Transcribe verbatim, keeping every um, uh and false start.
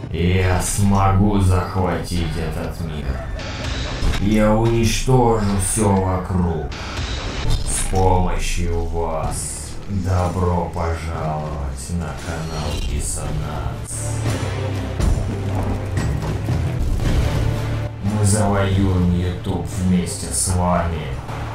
Я смогу захватить этот мир. Я уничтожу все вокруг. С помощью вас. Добро пожаловать на канал Диссонанс. Мы завоюем YouTube вместе с вами.